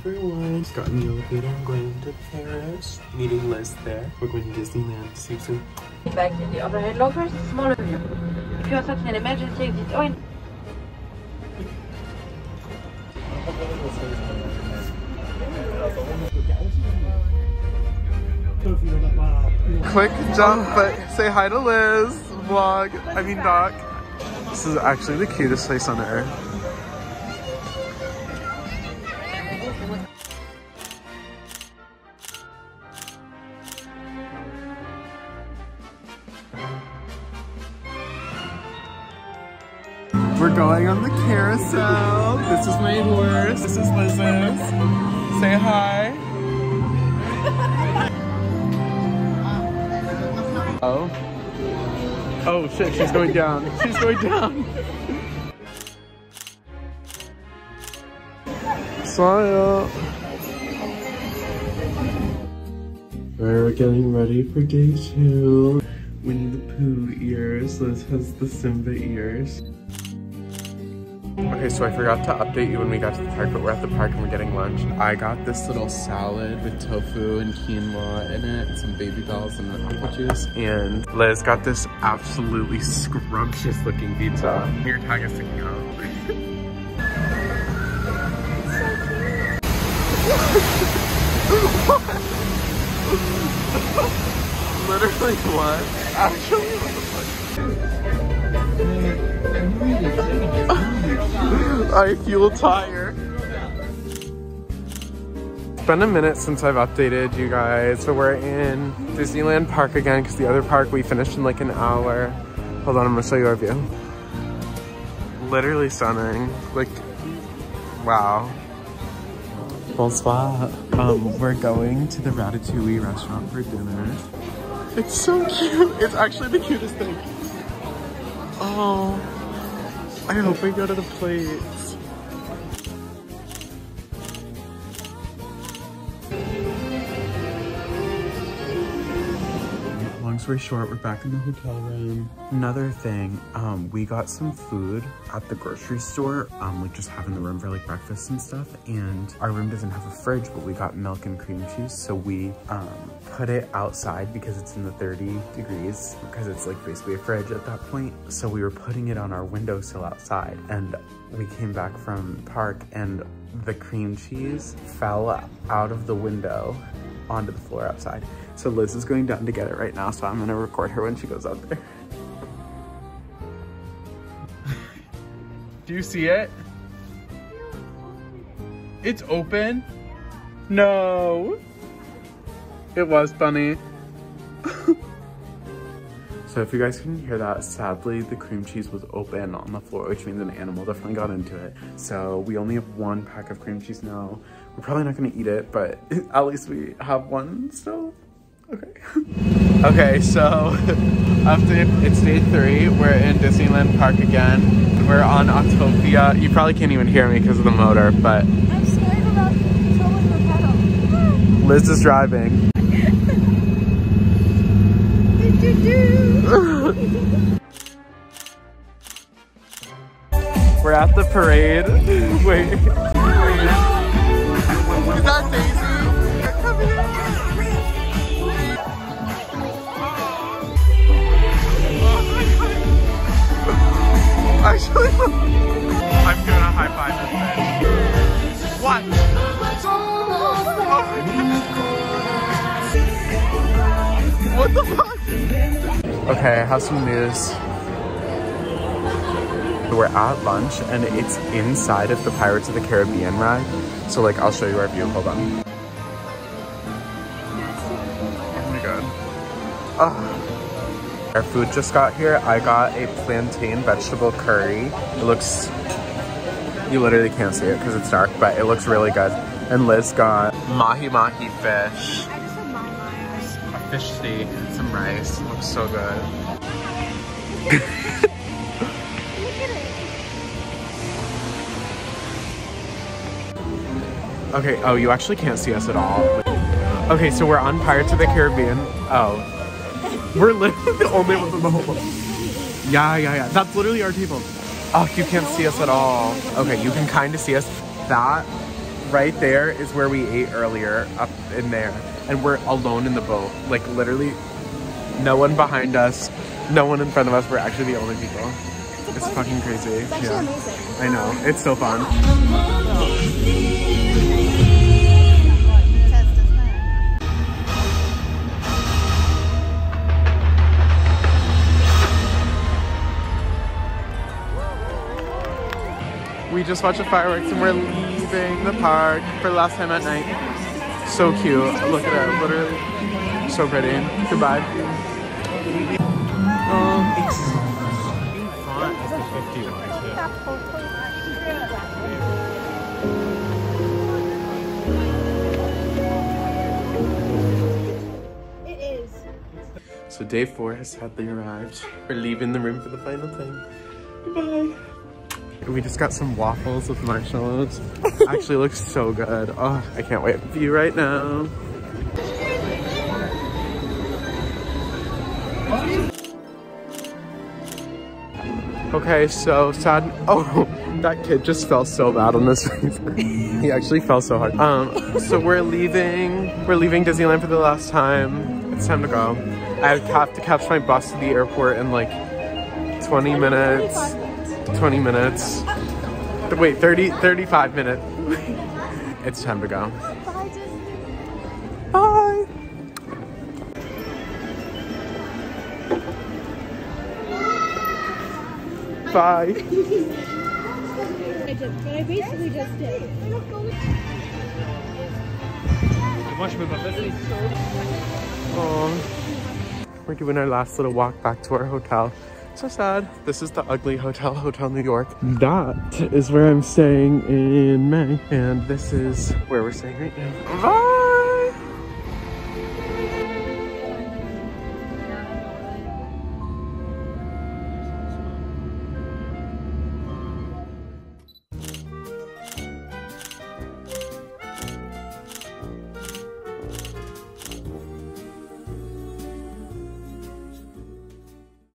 everyone. Just got in the elevator. I'm going to Paris. Meeting Liz there. We're going to Disneyland. See you soon. Back in the overhead lockers, smaller view. If you are such an emergency exit or in Quick jump, but say hi to Liz. Vlog. I mean Doc. This is actually the cutest place on earth. We're going on the carousel. This is my horse. This is Liz's. Say hi. Oh. Oh shit, she's going down. She's going down. Smile. We're getting ready for day 2. Winnie the Pooh ears. Liz has the Simba ears. Okay, so I forgot to update you when we got to the park, but we're at the park and we're getting lunch. I got this little salad with tofu and quinoa in it, and some baby dolls and apple juice. And Liz got this absolutely scrumptious looking pizza. Your tag is sticking out. Literally what? Actually, what the fuck? I feel tired. It's been a minute since I've updated you guys. So we're in Disneyland Park again because the other park we finished in like an hour. Hold on, I'm gonna show you our view. Literally stunning. Like, wow. Bonsoir. We're going to the Ratatouille restaurant for dinner. It's so cute. It's actually the cutest thing. Oh, I hope we go to the plates. Long story short, we're back in the hotel room. Another thing, we got some food at the grocery store, like just having the room for like breakfast and stuff. And our room doesn't have a fridge, but we got milk and cream cheese. So we put it outside because it's in the 30 degrees because it's like basically a fridge at that point. So we were putting it on our windowsill outside, and we came back from the park and the cream cheese fell out of the window onto the floor outside. So Liz is going down to get it right now, so I'm gonna record her when she goes out there. Do you see it? It's open? No. It was funny. So if you guys couldn't hear that, sadly the cream cheese was open on the floor, which means an animal definitely got into it. So we only have 1 pack of cream cheese now. We're probably not gonna eat it, but at least we have one still. Okay. Okay, so it's day 3. We're in Disneyland Park again. We're on Autopia. You probably can't even hear me because of the motor, but I'm scared about throwing the pedal. Liz is driving. We're at the parade. Wait. Is that Daisy? Come here. Actually, I'm doing a high five instead. What? What the fuck? Okay, I have some news. We're at lunch and it's inside of the Pirates of the Caribbean ride. So like, I'll show you our view, hold on. Oh my god. Oh. Our food just got here. I got a plantain vegetable curry. It looks, you literally can't see it because it's dark, but it looks really good. And Liz got mahi mahi fish. I just have my A fish steak and some rice. It looks so good. Look at it. Okay, oh, you actually can't see us at all. Okay, so we're on Pirates of the Caribbean. Oh. We're literally the only ones in the whole boat. Yeah. That's literally our table. Oh, you can't see us at all. Okay, you can kind of see us. That right there is where we ate earlier, up in there. And we're alone in the boat. Like literally no one behind us, no one in front of us. We're actually the only people. It's fucking crazy. It's actually amazing. I know, it's so fun. We just watched the fireworks and we're leaving the park for the last time at night. So cute. Look at it, literally so pretty. Goodbye. It is. So day 4 has sadly arrived. We're leaving the room for the final thing. Goodbye. We just got some waffles with marshmallows. Actually looks so good. Oh, I can't wait for you right now. Okay, so sad. Oh, that kid just fell so bad on this face. He actually fell so hard. So we're leaving Disneyland for the last time. It's time to go. I have to catch my bus to the airport in like 20 minutes. 20 minutes. Wait, 35 minutes. It's time to go. Bye, Disney. Bye. Bye. But I basically just did. Oh, we're doing our last little walk back to our hotel. So sad. This is the ugly hotel, Hotel New York. That is where I'm staying in May. And this is where we're staying right now. Bye.